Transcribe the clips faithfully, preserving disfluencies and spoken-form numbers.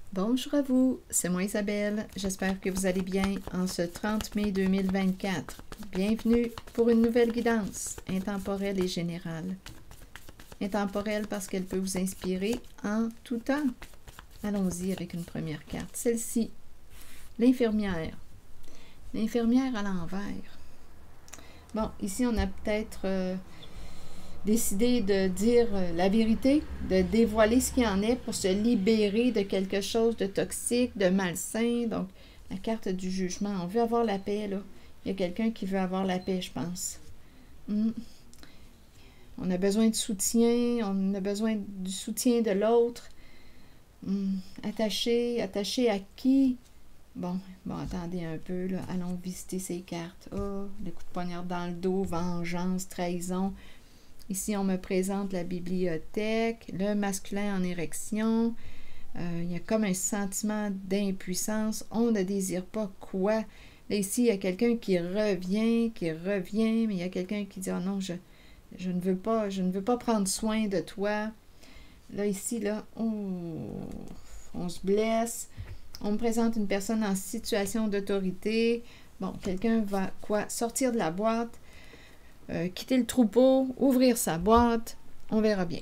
Bonjour à vous, c'est moi Isabelle. J'espère que vous allez bien en ce trente mai deux mille vingt-quatre. Bienvenue pour une nouvelle guidance intemporelle et générale. Intemporelle parce qu'elle peut vous inspirer en tout temps. Allons-y avec une première carte. Celle-ci, l'infirmière. L'infirmière à l'envers. Bon, ici on a peut-être euh, décidé de dire la vérité, de dévoiler ce qu'il en est pour se libérer de quelque chose de toxique, de malsain. Donc, la carte du jugement. On veut avoir la paix, là. Il y a quelqu'un qui veut avoir la paix, je pense. Hmm. On a besoin de soutien, on a besoin du soutien de l'autre. Hmm. Attaché, attaché à qui? Bon, bon, attendez un peu, là. Allons visiter ces cartes. Oh, le coup de poignard dans le dos, vengeance, trahison. Ici, on me présente la bibliothèque, le masculin en érection. Euh, il y a comme un sentiment d'impuissance. On ne désire pas quoi. Là, ici, il y a quelqu'un qui revient, qui revient, mais il y a quelqu'un qui dit « Oh non, je, je ne veux pas, je ne veux pas prendre soin de toi. » Là, ici, là, oh, on se blesse. On me présente une personne en situation d'autorité. Bon, quelqu'un va quoi? Sortir de la boîte. Euh, quitter le troupeau, ouvrir sa boîte, on verra bien.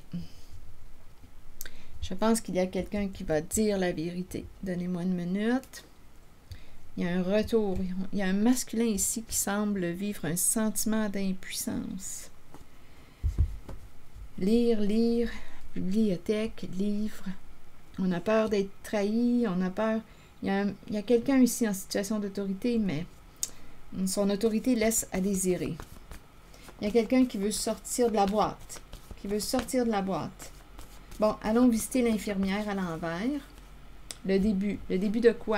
Je pense qu'il y a quelqu'un qui va dire la vérité. Donnez-moi une minute. Il y a un retour. Il y a un masculin ici qui semble vivre un sentiment d'impuissance. Lire, lire, bibliothèque, livre. On a peur d'être trahi, on a peur... Il y a, a quelqu'un ici en situation d'autorité, mais son autorité laisse à désirer. Il y a quelqu'un qui veut sortir de la boîte. Qui veut sortir de la boîte. Bon, allons visiter l'infirmière à l'envers. Le début. Le début de quoi?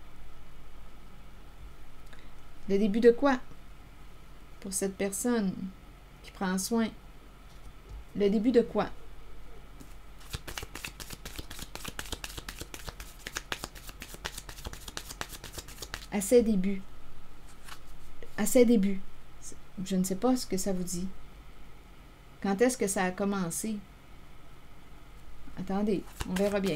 Le début de quoi? Pour cette personne qui prend soin. Le début de quoi? À ses débuts. À ses débuts. Je ne sais pas ce que ça vous dit. Quand est-ce que ça a commencé? Attendez, on verra bien.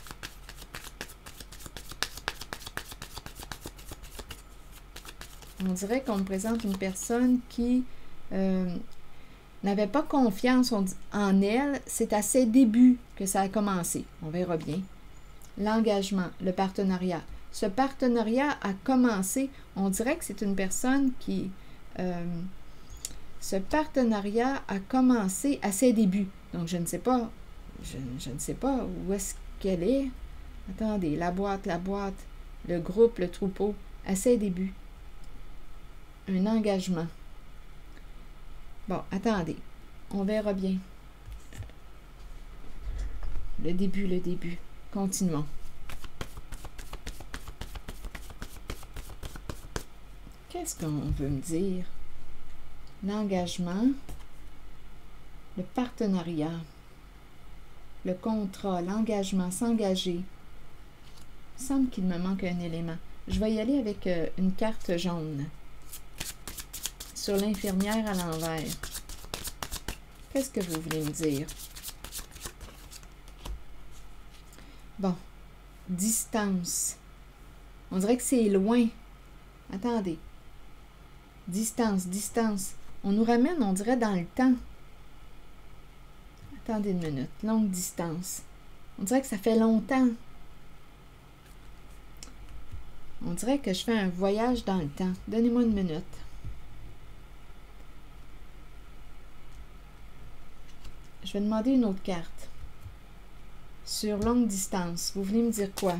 On dirait qu'on me présente une personne qui euh, n'avait pas confiance en elle. C'est à ses débuts que ça a commencé. On verra bien. L'engagement, le partenariat. Ce partenariat a commencé, on dirait que c'est une personne qui... Euh, ce partenariat a commencé à ses débuts. Donc, je ne sais pas, je, je ne sais pas où est-ce qu'elle est. Attendez, la boîte, la boîte, le groupe, le troupeau, à ses débuts. Un engagement. Bon, attendez, on verra bien. Le début, le début. Continuons. Qu'est-ce qu'on veut me dire? L'engagement, le partenariat, le contrat, l'engagement, s'engager. Il semble qu'il me manque un élément. Je vais y aller avec euh, une carte jaune. Sur l'infirmière à l'envers. Qu'est-ce que vous voulez me dire? Bon. Distance. On dirait que c'est loin. Attendez. Distance, distance. On nous ramène, on dirait, dans le temps. Attendez une minute. Longue distance. On dirait que ça fait longtemps. On dirait que je fais un voyage dans le temps. Donnez-moi une minute. Je vais demander une autre carte. Sur longue distance. Vous voulez me dire quoi?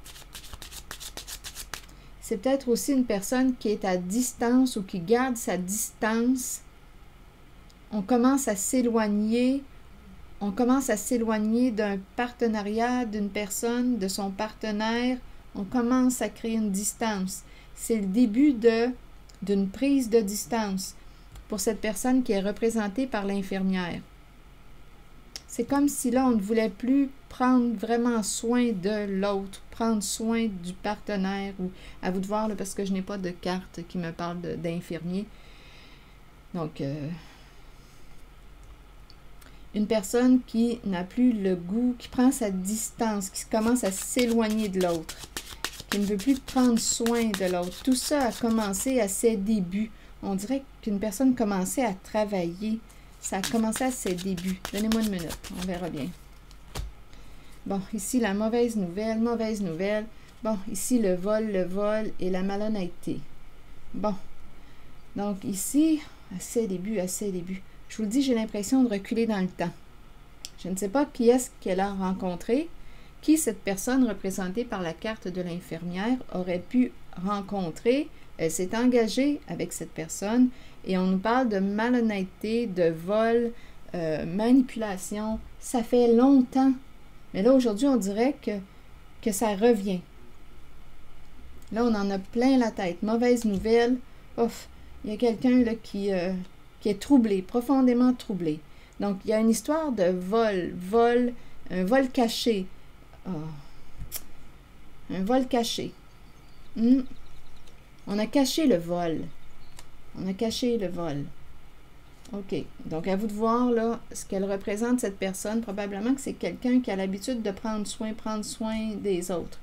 C'est peut-être aussi une personne qui est à distance ou qui garde sa distance. On commence à s'éloigner. On commence à s'éloigner d'un partenariat, d'une personne, de son partenaire. On commence à créer une distance. C'est le début de, d'une prise de distance pour cette personne qui est représentée par l'infirmière. C'est comme si là, on ne voulait plus prendre vraiment soin de l'autre, prendre soin du partenaire, ou à vous de voir, là, parce que je n'ai pas de carte qui me parle d'infirmier. Donc, euh, une personne qui n'a plus le goût, qui prend sa distance, qui commence à s'éloigner de l'autre, qui ne veut plus prendre soin de l'autre. Tout ça a commencé à ses débuts. On dirait qu'une personne commençait à travailler. Ça a commencé à ses débuts. Donnez-moi une minute, on verra bien. Bon, ici, la mauvaise nouvelle, mauvaise nouvelle. Bon, ici, le vol, le vol et la malhonnêteté. Bon, donc ici, à ses débuts, à ses débuts. Je vous le dis, j'ai l'impression de reculer dans le temps. Je ne sais pas qui est-ce qu'elle a rencontré, qui cette personne représentée par la carte de l'infirmière aurait pu rencontrer. Elle s'est engagée avec cette personne et on nous parle de malhonnêteté, de vol, euh, manipulation. Ça fait longtemps. Mais là, aujourd'hui, on dirait que, que ça revient. Là, on en a plein la tête. Mauvaise nouvelle. Ouf, il y a quelqu'un là qui... Euh, qui est troublé, profondément troublé. Donc, il y a une histoire de vol, vol, un vol caché. Oh. Un vol caché. Hmm. On a caché le vol. On a caché le vol. OK. Donc, à vous de voir, là, ce qu'elle représente, cette personne. Probablement que c'est quelqu'un qui a l'habitude de prendre soin, prendre soin des autres.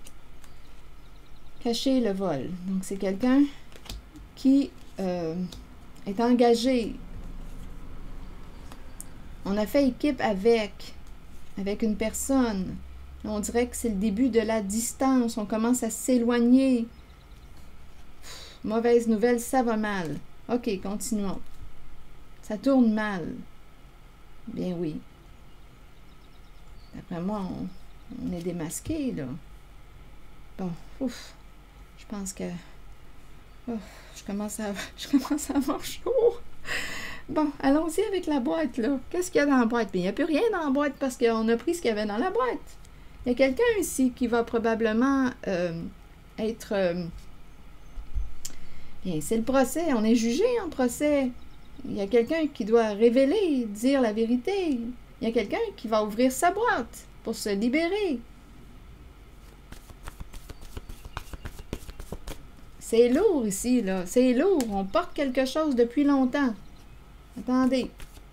Cacher le vol. Donc, c'est quelqu'un qui... Euh, est engagé. On a fait équipe avec, avec une personne. On dirait que c'est le début de la distance. On commence à s'éloigner. Mauvaise nouvelle, ça va mal. OK, continuons. Ça tourne mal. Bien oui. D'après moi, on, on est démasqué, là. Bon, ouf. Je pense que... Oh, je commence à, je commence à avoir chaud. Bon, allons-y avec la boîte, là. Qu'est-ce qu'il y a dans la boîte? Bien, il n'y a plus rien dans la boîte parce qu'on a pris ce qu'il y avait dans la boîte. Il y a quelqu'un ici qui va probablement euh, être... Euh, bien, c'est le procès. On est jugé en procès. Il y a quelqu'un qui doit révéler, dire la vérité. Il y a quelqu'un qui va ouvrir sa boîte pour se libérer. C'est lourd ici, là. C'est lourd. On porte quelque chose depuis longtemps. Attendez.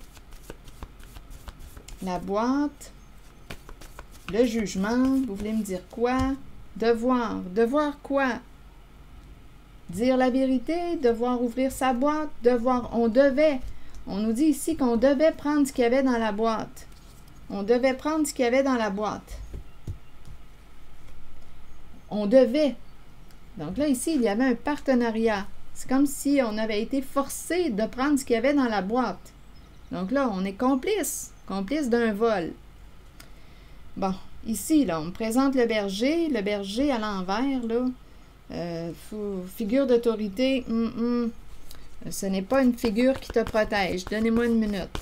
La boîte. Le jugement. Vous voulez me dire quoi? Devoir. Devoir quoi? Dire la vérité. Devoir ouvrir sa boîte. Devoir. On devait. On nous dit ici qu'on devait prendre ce qu'il y avait dans la boîte. On devait prendre ce qu'il y avait dans la boîte. On devait. Donc là, ici, il y avait un partenariat. C'est comme si on avait été forcé de prendre ce qu'il y avait dans la boîte. Donc là, on est complice. Complice d'un vol. Bon, ici, là, on me présente le berger. Le berger à l'envers, là. Euh, figure d'autorité. Hum, hum. Ce n'est pas une figure qui te protège. Donnez-moi une minute.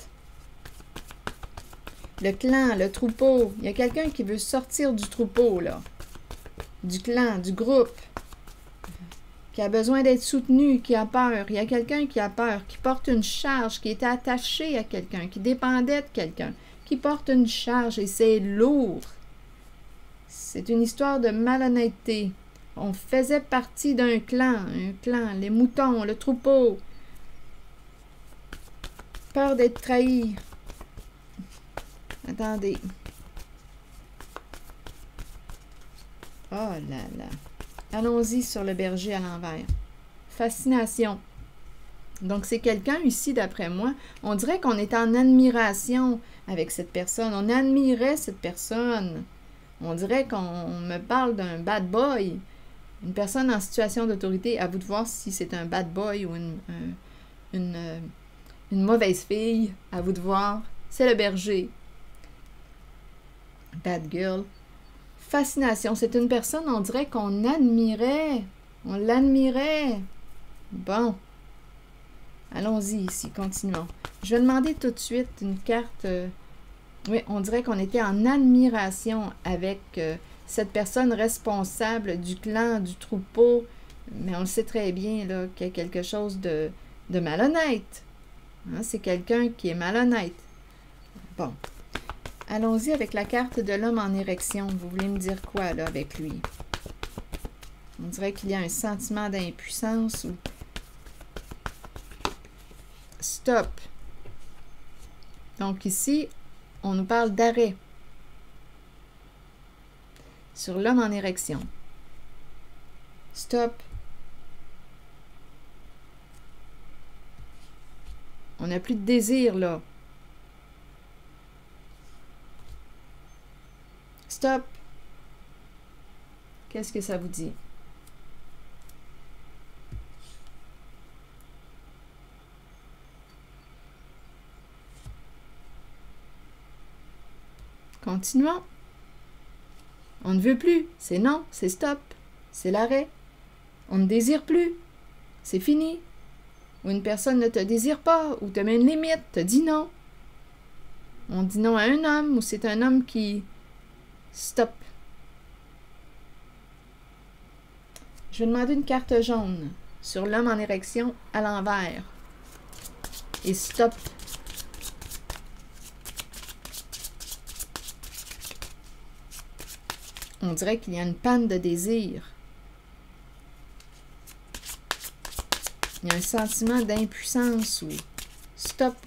Le clan, le troupeau. Il y a quelqu'un qui veut sortir du troupeau, là. Du clan, du groupe. Qui a besoin d'être soutenu, qui a peur. Il y a quelqu'un qui a peur, qui porte une charge, qui était attaché à quelqu'un, qui dépendait de quelqu'un, qui porte une charge et c'est lourd. C'est une histoire de malhonnêteté. On faisait partie d'un clan, un clan, les moutons, le troupeau. Peur d'être trahi. Attendez. Oh là là. Allons-y sur le berger à l'envers. Fascination. Donc, c'est quelqu'un ici, d'après moi. On dirait qu'on est en admiration avec cette personne. On admirait cette personne. On dirait qu'on me parle d'un bad boy. Une personne en situation d'autorité. À vous de voir si c'est un bad boy ou une, un, une, une mauvaise fille. À vous de voir. C'est le berger. Bad girl. Fascination. C'est une personne, on dirait qu'on admirait. On l'admirait. Bon. Allons-y ici, continuons. Je vais demander tout de suite une carte. Euh, oui, on dirait qu'on était en admiration avec euh, cette personne responsable du clan, du troupeau. Mais on le sait très bien là, qu'il y a quelque chose de, de malhonnête. Hein, c'est quelqu'un qui est malhonnête. Bon. Allons-y avec la carte de l'homme en érection. Vous voulez me dire quoi, là, avec lui? On dirait qu'il y a un sentiment d'impuissance ou... Stop. Donc ici, on nous parle d'arrêt sur l'homme en érection. Stop. On n'a plus de désir, là. Stop. Qu'est-ce que ça vous dit? Continuons. On ne veut plus. C'est non, c'est stop. C'est l'arrêt. On ne désire plus. C'est fini. Ou une personne ne te désire pas, ou te met une limite, te dit non. On dit non à un homme, ou c'est un homme qui... Stop. Je vais demander une carte jaune sur l'homme en érection à l'envers. Et stop. On dirait qu'il y a une panne de désir. Il y a un sentiment d'impuissance ou stop.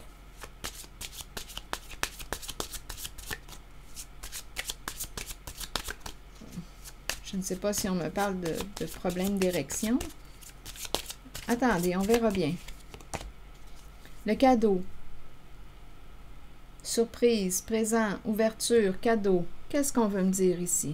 Je ne sais pas si on me parle de, de problème d'érection. Attendez, on verra bien. Le cadeau. Surprise, présent, ouverture, cadeau. Qu'est-ce qu'on veut me dire ici?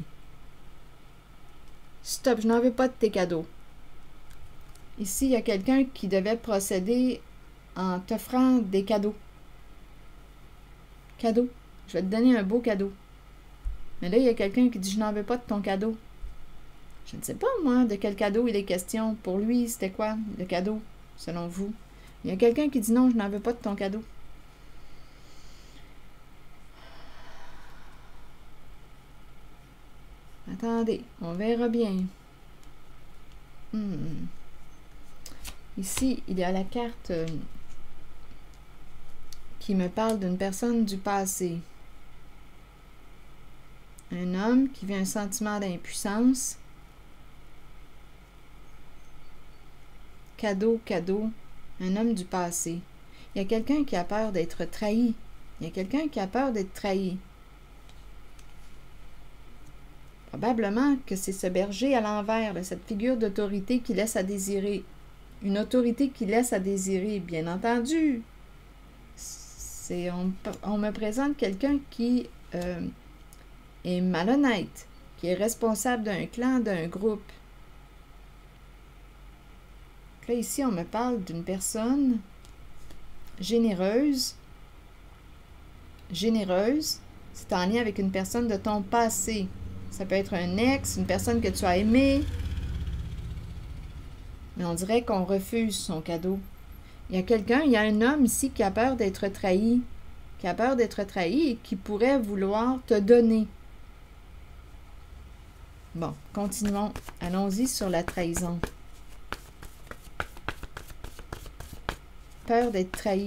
Stop, je n'en veux pas de tes cadeaux. Ici, il y a quelqu'un qui devait procéder en t'offrant des cadeaux. Cadeau. Je vais te donner un beau cadeau. Mais là, il y a quelqu'un qui dit « Je n'en veux pas de ton cadeau ». Je ne sais pas, moi, de quel cadeau il est question. Pour lui, c'était quoi, le cadeau, selon vous? Il y a quelqu'un qui dit « Non, je n'en veux pas de ton cadeau ». Attendez, on verra bien. Hmm. Ici, il y a la carte euh, qui me parle d'une personne du passé. Un homme qui vit un sentiment d'impuissance. Cadeau, cadeau. Un homme du passé. Il y a quelqu'un qui a peur d'être trahi. Il y a quelqu'un qui a peur d'être trahi. Probablement que c'est ce berger à l'envers, cette figure d'autorité qui laisse à désirer. Une autorité qui laisse à désirer, bien entendu. C'est, on, on me présente quelqu'un qui euh, est malhonnête, qui est responsable d'un clan, d'un groupe. Là, ici, on me parle d'une personne généreuse. Généreuse, c'est en lien avec une personne de ton passé. Ça peut être un ex, une personne que tu as aimée. Mais on dirait qu'on refuse son cadeau. Il y a quelqu'un, il y a un homme ici qui a peur d'être trahi. Qui a peur d'être trahi et qui pourrait vouloir te donner. Bon, continuons. Allons-y sur la trahison. Peur d'être trahi.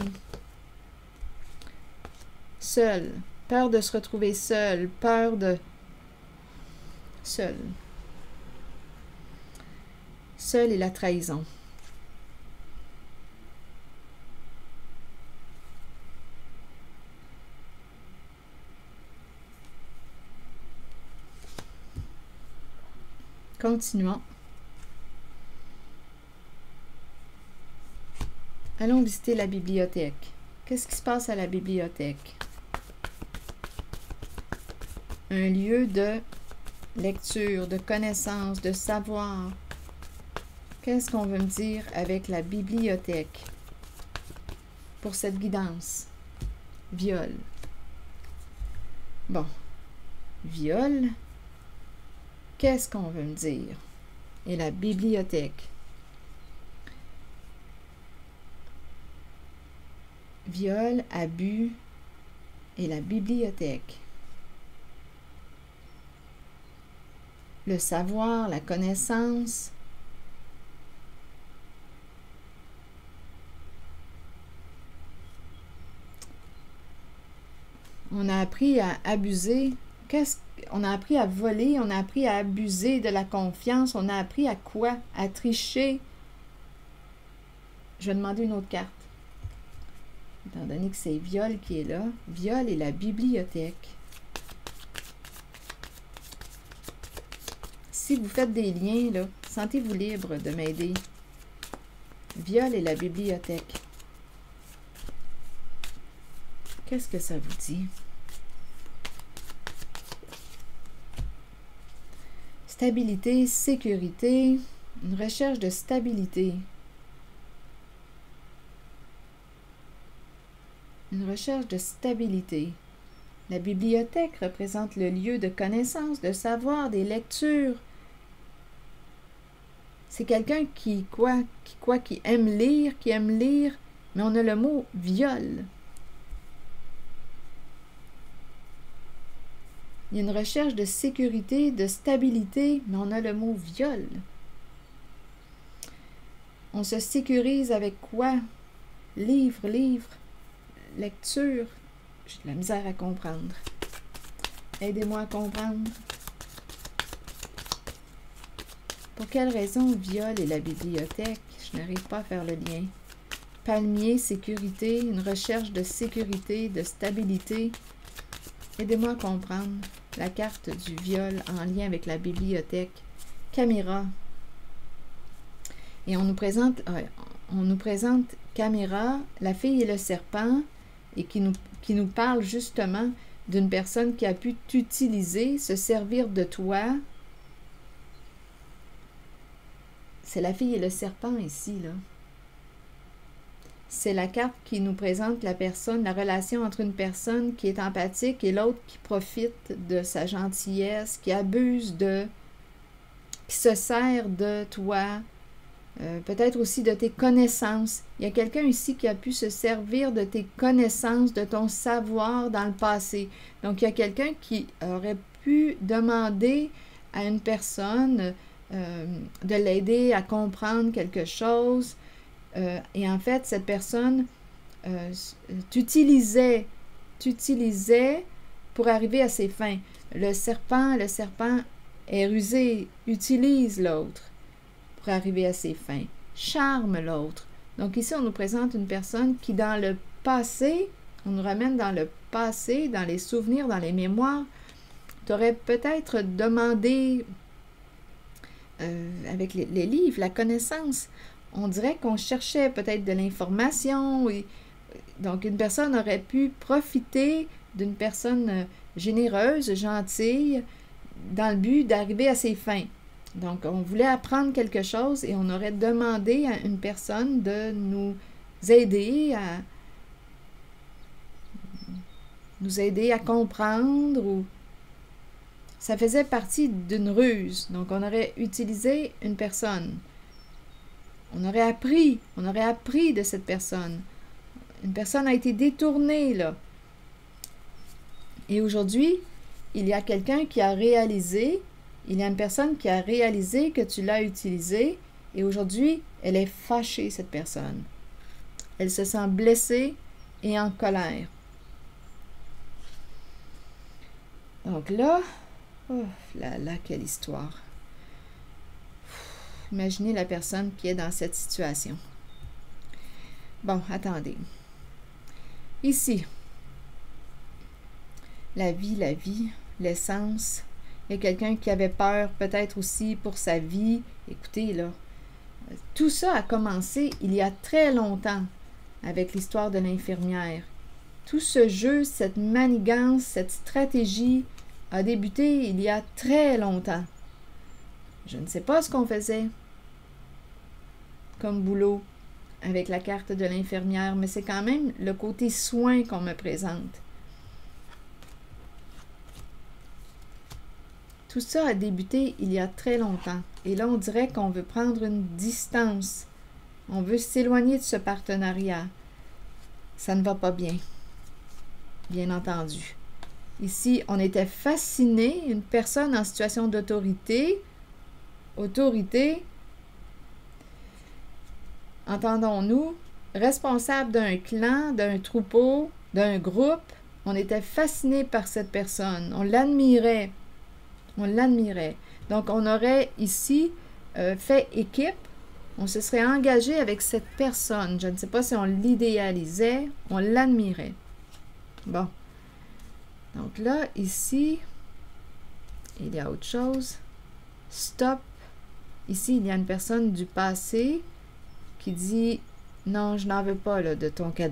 Seul. Peur de se retrouver seul. Peur de... Seul. Seul et la trahison. Continuons. Allons visiter la bibliothèque. Qu'est-ce qui se passe à la bibliothèque? Un lieu de lecture, de connaissance, de savoir. Qu'est-ce qu'on veut me dire avec la bibliothèque pour cette guidance? Viol. Bon. Viol. Qu'est-ce qu'on veut me dire? Et la bibliothèque. Viol, abus et la bibliothèque. Le savoir, la connaissance. On a appris à abuser. Qu'est-ce qu'on a appris à voler? On a appris à abuser de la confiance. On a appris à quoi? À tricher. Je vais demander une autre carte. étant donné que c'est viol qui est là. Viol et la bibliothèque. Si vous faites des liens, là, sentez-vous libre de m'aider. Viol et la bibliothèque. Qu'est-ce que ça vous dit? Stabilité, sécurité, une recherche de stabilité. Une recherche de stabilité. La bibliothèque représente le lieu de connaissance, de savoir, des lectures. C'est quelqu'un qui, quoi, qui, quoi, qui aime lire, qui aime lire, mais on a le mot viol. Il y a une recherche de sécurité, de stabilité, mais on a le mot viol. On se sécurise avec quoi? Livre, livre, lecture. J'ai de la misère à comprendre. Aidez-moi à comprendre. Pour quelle raison viol et la bibliothèque? Je n'arrive pas à faire le lien. Palmier, sécurité, une recherche de sécurité, de stabilité. Aidez-moi à comprendre la carte du viol en lien avec la bibliothèque. Caméra. Et on nous présente, on nous présente Caméra, la fille et le serpent, et qui nous, qui nous parle justement d'une personne qui a pu t'utiliser, se servir de toi. C'est la fille et le serpent ici, là. C'est la carte qui nous présente la personne, la relation entre une personne qui est empathique et l'autre qui profite de sa gentillesse, qui abuse de, qui se sert de toi, euh, peut-être aussi de tes connaissances. Il y a quelqu'un ici qui a pu se servir de tes connaissances, de ton savoir dans le passé. Donc, il y a quelqu'un qui aurait pu demander à une personne euh, de l'aider à comprendre quelque chose. Euh, et en fait, cette personne euh, t'utilisait, t'utilisait pour arriver à ses fins. Le serpent, le serpent est rusé, utilise l'autre pour arriver à ses fins, charme l'autre. Donc ici, on nous présente une personne qui, dans le passé, on nous ramène dans le passé, dans les souvenirs, dans les mémoires, t'aurais peut-être demandé, euh, avec les, les livres, la connaissance. On dirait qu'on cherchait peut-être de l'information. Et donc, une personne aurait pu profiter d'une personne généreuse, gentille, dans le but d'arriver à ses fins. Donc, on voulait apprendre quelque chose et on aurait demandé à une personne de nous aider à nous aider à comprendre. Ou ça faisait partie d'une ruse. Donc, on aurait utilisé une personne. On aurait appris, on aurait appris de cette personne. Une personne a été détournée, là. Et aujourd'hui, il y a quelqu'un qui a réalisé, il y a une personne qui a réalisé que tu l'as utilisée, et aujourd'hui, elle est fâchée, cette personne. Elle se sent blessée et en colère. Donc là, oh là là, quelle histoire. Imaginez la personne qui est dans cette situation. Bon, attendez. Ici, la vie, la vie, l'essence. Il y a quelqu'un qui avait peur peut-être aussi pour sa vie. Écoutez, là, tout ça a commencé il y a très longtemps avec l'histoire de l'infirmière. Tout ce jeu, cette manigance, cette stratégie a débuté il y a très longtemps. Je ne sais pas ce qu'on faisait comme boulot avec la carte de l'infirmière, mais c'est quand même le côté soin qu'on me présente. Tout ça a débuté il y a très longtemps. Et là, on dirait qu'on veut prendre une distance. On veut s'éloigner de ce partenariat. Ça ne va pas bien, bien entendu. Ici, on était fasciné, une personne en situation d'autorité, autorité, entendons-nous, responsable d'un clan, d'un troupeau, d'un groupe. On était fasciné par cette personne. On l'admirait. On l'admirait. Donc, on aurait ici euh, fait équipe On se serait engagé avec cette personne. Je ne sais pas si on l'idéalisait, on l'admirait. Bon. Donc là, ici, il y a autre chose. Stop. Ici, il y a une personne du passé qui dit « Non, je n'en veux pas là, de ton cadeau. »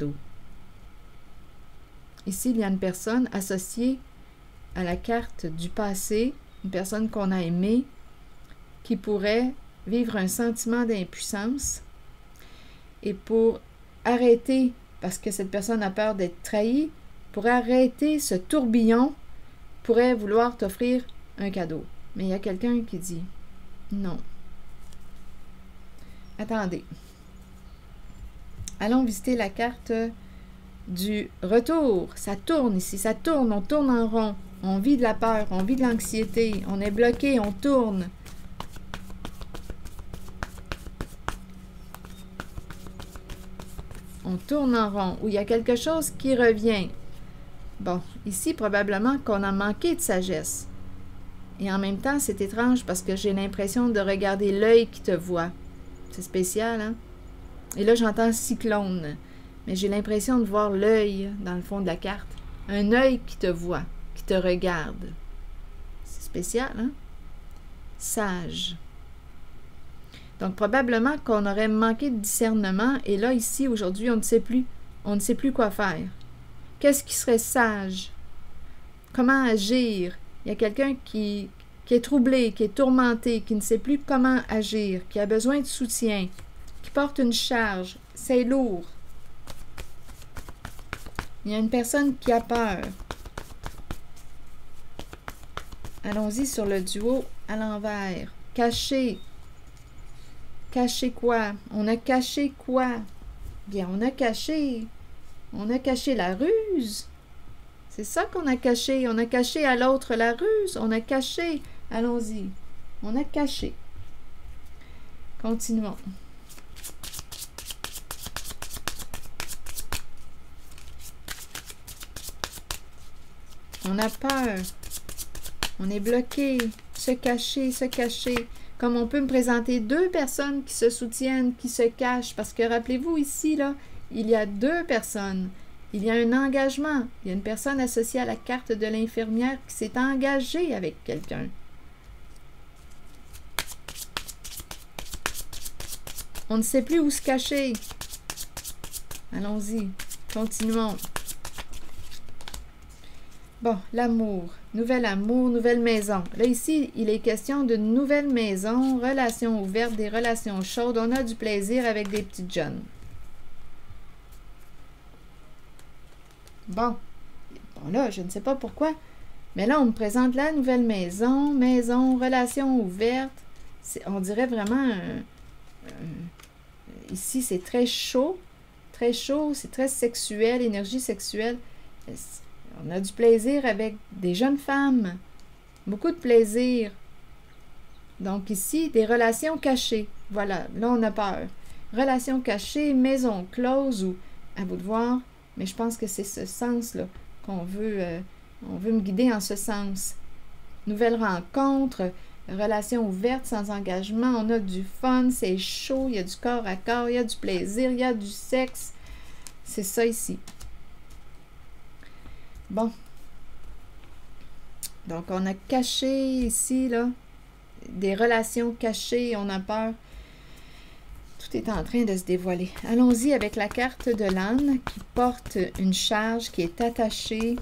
Ici, il y a une personne associée à la carte du passé, une personne qu'on a aimée, qui pourrait vivre un sentiment d'impuissance. Et pour arrêter, parce que cette personne a peur d'être trahie, pour arrêter ce tourbillon, pourrait vouloir t'offrir un cadeau. Mais il y a quelqu'un qui dit non. Attendez. Allons visiter la carte du retour. Ça tourne ici, ça tourne, on tourne en rond. On vit de la peur, on vit de l'anxiété, on est bloqué, on tourne. On tourne en rond, où il y a quelque chose qui revient. Bon, ici, probablement qu'on a manqué de sagesse. Et en même temps, c'est étrange parce que j'ai l'impression de regarder l'œil qui te voit. C'est spécial, hein? Et là, j'entends cyclone. Mais j'ai l'impression de voir l'œil dans le fond de la carte. Un œil qui te voit, qui te regarde. C'est spécial, hein? Sage. Donc, probablement qu'on aurait manqué de discernement. Et là, ici, aujourd'hui, on ne sait plus. On ne sait plus quoi faire. Qu'est-ce qui serait sage? Comment agir? Il y a quelqu'un qui, qui est troublé, qui est tourmenté, qui ne sait plus comment agir, qui a besoin de soutien, qui porte une charge. C'est lourd. Il y a une personne qui a peur. Allons-y sur le duo à l'envers. Caché. Caché quoi? On a caché quoi? Bien, on a caché. On a caché la ruse. C'est ça qu'on a caché. On a caché à l'autre la ruse. On a caché. Allons-y. On a caché. Continuons. On a peur. On est bloqué. Se cacher, se cacher. Comme on peut me présenter deux personnes qui se soutiennent, qui se cachent. Parce que rappelez-vous ici, là, il y a deux personnes. Il y a un engagement. Il y a une personne associée à la carte de l'infirmière qui s'est engagée avec quelqu'un. On ne sait plus où se cacher. Allons-y. Continuons. Bon, l'amour. Nouvel amour, nouvelle maison. Là, ici, il est question d'une nouvelle maison, relations ouvertes, des relations chaudes. On a du plaisir avec des petites jeunes. Bon. Bon, là, je ne sais pas pourquoi, mais là, on me présente la nouvelle maison, maison, relations ouvertes. On dirait vraiment... Euh, euh, ici, c'est très chaud. Très chaud, c'est très sexuel, énergie sexuelle. On a du plaisir avec des jeunes femmes. Beaucoup de plaisir. Donc ici, des relations cachées. Voilà, là on a peur. Relations cachées, maison close ou à vous de voir. Mais je pense que c'est ce sens-là qu'on veut, euh, on veut me guider en ce sens. Nouvelle rencontre, relations ouvertes sans engagement. On a du fun, c'est chaud, il y a du corps à corps, il y a du plaisir, il y a du sexe. C'est ça ici. Bon. Donc, on a caché ici, là, des relations cachées, on a peur. Tout est en train de se dévoiler. Allons-y avec la carte de l'âne qui porte une charge qui est attachée.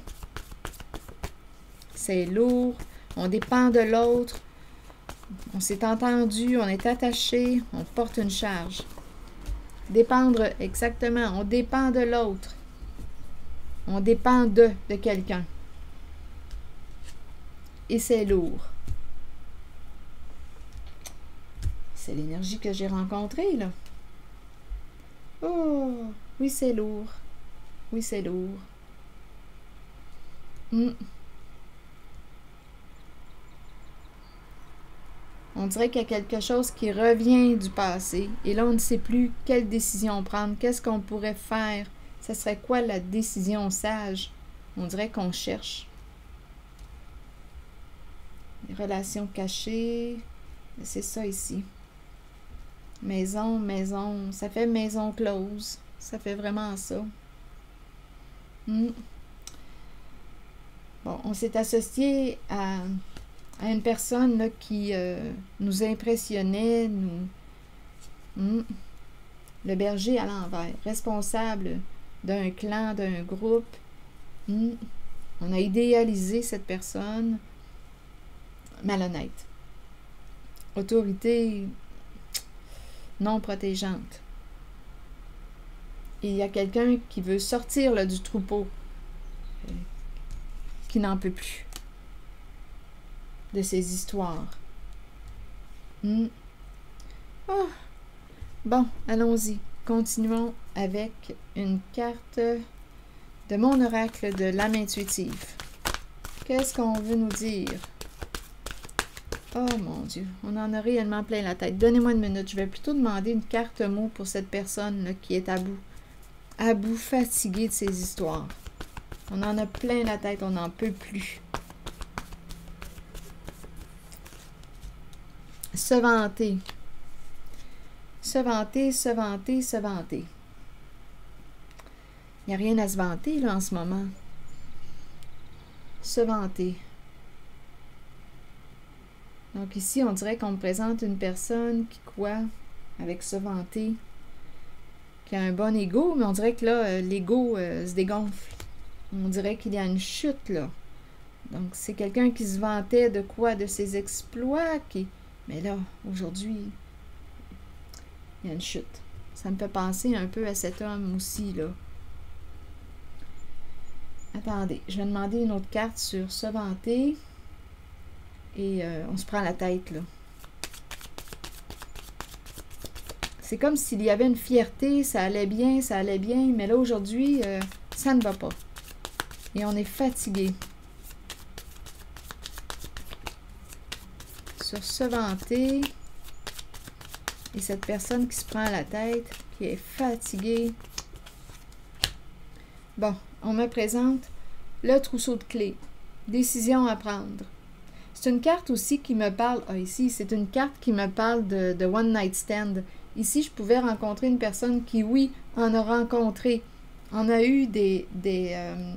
C'est lourd. On dépend de l'autre. On s'est entendu, on est attaché, on porte une charge. Dépendre, exactement. On dépend de l'autre. On dépend de, de quelqu'un. Et c'est lourd. C'est l'énergie que j'ai rencontrée, là. Oh, oui, c'est lourd. Oui, c'est lourd. Mm. On dirait qu'il y a quelque chose qui revient du passé. Et là, on ne sait plus quelle décision prendre. Qu'est-ce qu'on pourrait faire? Ça serait quoi la décision sage? On dirait qu'on cherche. Les relations cachées. C'est ça ici. Maison, maison, ça fait maison close. Ça fait vraiment ça. Hmm. Bon, on s'est associé à, à une personne là, qui euh, nous impressionnait, nous... Hmm. Le berger à l'envers, responsable d'un clan, d'un groupe. Hmm. On a idéalisé cette personne. Malhonnête. Autorité non protégeante. Et il y a quelqu'un qui veut sortir là, du troupeau, euh, qui n'en peut plus de ces histoires. Hmm. Oh. Bon, allons-y. Continuons avec une carte de mon oracle de l'âme intuitive. Qu'est-ce qu'on veut nous dire? Oh mon Dieu, on en a réellement plein la tête. Donnez-moi une minute, je vais plutôt demander une carte mot pour cette personne là, qui est à bout. À bout, fatiguée de ces histoires. On en a plein la tête, on n'en peut plus. Se vanter. Se vanter, se vanter, se vanter. Il n'y a rien à se vanter là en ce moment. Se vanter. Donc ici, on dirait qu'on me présente une personne qui quoi? Avec se vanter, qui a un bon ego, mais on dirait que là, l'ego euh, se dégonfle. On dirait qu'il y a une chute là. Donc c'est quelqu'un qui se vantait de quoi? De ses exploits. Qui... Mais là, aujourd'hui, il y a une chute. Ça me fait penser un peu à cet homme aussi là. Attendez, je vais demander une autre carte sur se vanter. Et euh, on se prend la tête, là. C'est comme s'il y avait une fierté, ça allait bien, ça allait bien, mais là, aujourd'hui, euh, ça ne va pas. Et on est fatigué. Sur se vanter, et cette personne qui se prend la tête, qui est fatiguée. Bon, on me présente le trousseau de clés. Décision à prendre. C'est une carte aussi qui me parle, ah ici, c'est une carte qui me parle de, de One Night Stand. Ici, je pouvais rencontrer une personne qui, oui, en a rencontré. On a eu des... des euh,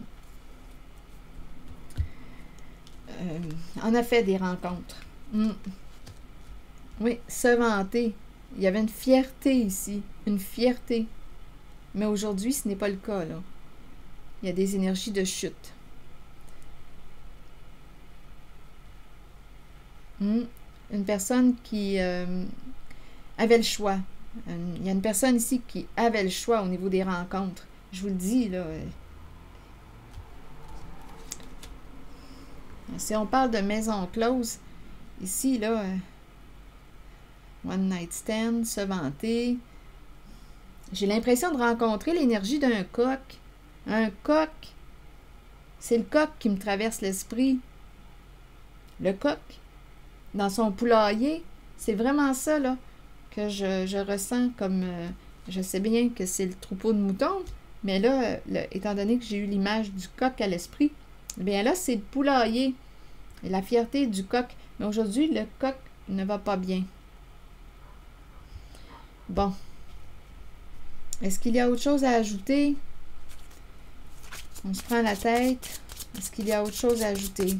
euh, on a fait des rencontres. Mm. Oui, se vanter. Il y avait une fierté ici, une fierté. Mais aujourd'hui, ce n'est pas le cas, là. Il y a des énergies de chute. Hmm. Une personne qui euh, avait le choix. Il y a une personne ici qui avait le choix au niveau des rencontres. Je vous le dis, là. Si on parle de maison close, ici, là, one night stand, se vanter. J'ai l'impression de rencontrer l'énergie d'un coq. Un coq, c'est le coq qui me traverse l'esprit. Le coq. Dans son poulailler, c'est vraiment ça là, que je, je ressens comme... Euh, je sais bien que c'est le troupeau de moutons, mais là, le, étant donné que j'ai eu l'image du coq à l'esprit, eh bien là, c'est le poulailler. Et la fierté du coq. Mais aujourd'hui, le coq ne va pas bien. Bon. Est-ce qu'il y a autre chose à ajouter? On se prend la tête. Est-ce qu'il y a autre chose à ajouter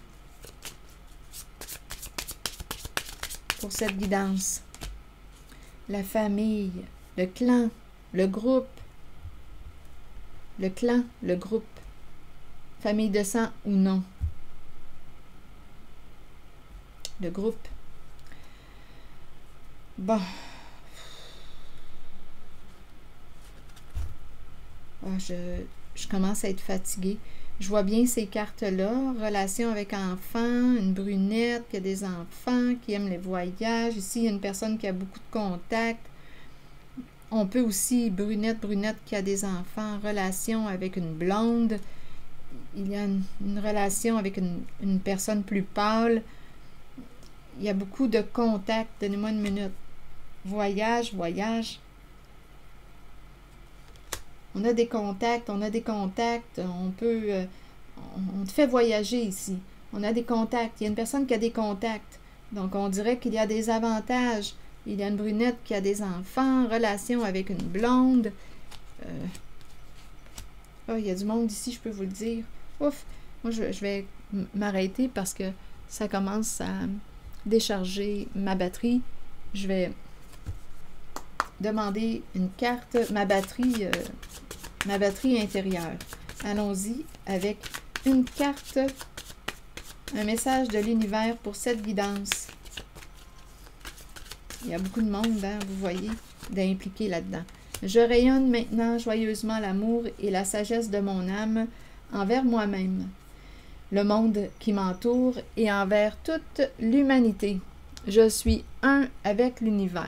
pour cette guidance? La famille, le clan, le groupe. Le clan, le groupe. Famille de sang ou non. Le groupe. Bon. Oh, je, je commence à être fatiguée. Je vois bien ces cartes-là. Relation avec enfants, une brunette qui a des enfants, qui aime les voyages. Ici, il y a une personne qui a beaucoup de contacts. On peut aussi, brunette, brunette qui a des enfants, relation avec une blonde. Il y a une, une relation avec une, une personne plus pâle. Il y a beaucoup de contacts. Donnez-moi une minute. Voyage, voyage. On a des contacts, on a des contacts. On peut... Euh, on, on te fait voyager ici. On a des contacts. Il y a une personne qui a des contacts. Donc, on dirait qu'il y a des avantages Il y a une brunette qui a des enfants, relation avec une blonde. Euh... Oh, il y a du monde ici, je peux vous le dire. Ouf, moi je, je vais m'arrêter parce que ça commence à décharger ma batterie. Je vais demander une carte, ma batterie, euh, ma batterie intérieure. Allons-y avec une carte, un message de l'univers pour cette guidance. Il y a beaucoup de monde, hein, vous voyez, d'impliquer là-dedans. Je rayonne maintenant joyeusement l'amour et la sagesse de mon âme envers moi-même, le monde qui m'entoure et envers toute l'humanité. Je suis un avec l'univers.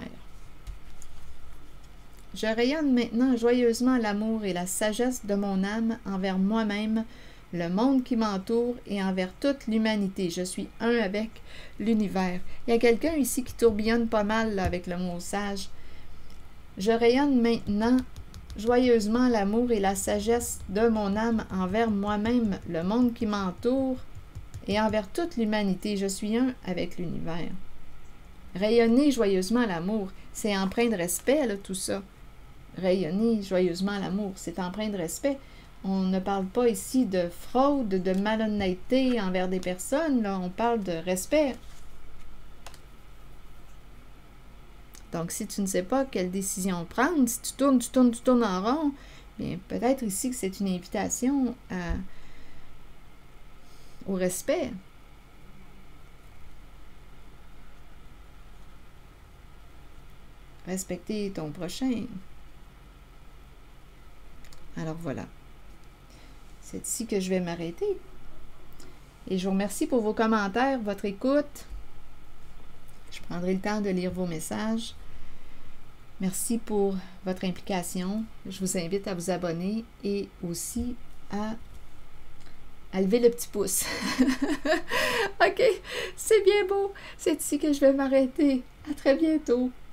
Je rayonne maintenant joyeusement l'amour et la sagesse de mon âme envers moi-même, le monde qui m'entoure et envers toute l'humanité. Je suis un avec l'univers. Il y a quelqu'un ici qui tourbillonne pas mal là, avec le mot sage. Je rayonne maintenant joyeusement l'amour et la sagesse de mon âme envers moi-même, le monde qui m'entoure et envers toute l'humanité. Je suis un avec l'univers. Rayonner joyeusement l'amour, c'est empreint de respect, là, tout ça. Rayonner joyeusement l'amour, c'est empreint de respect. On ne parle pas ici de fraude, de malhonnêteté envers des personnes, là, on parle de respect. Donc, si tu ne sais pas quelle décision prendre, si tu tournes, tu tournes, tu tournes en rond, bien, peut-être ici que c'est une invitation à, au respect. Respecter ton prochain. Alors voilà. C'est ici que je vais m'arrêter. Et je vous remercie pour vos commentaires, votre écoute. Je prendrai le temps de lire vos messages. Merci pour votre implication. Je vous invite à vous abonner et aussi à, à lever le petit pouce. OK, c'est bien beau. C'est ici que je vais m'arrêter. À très bientôt.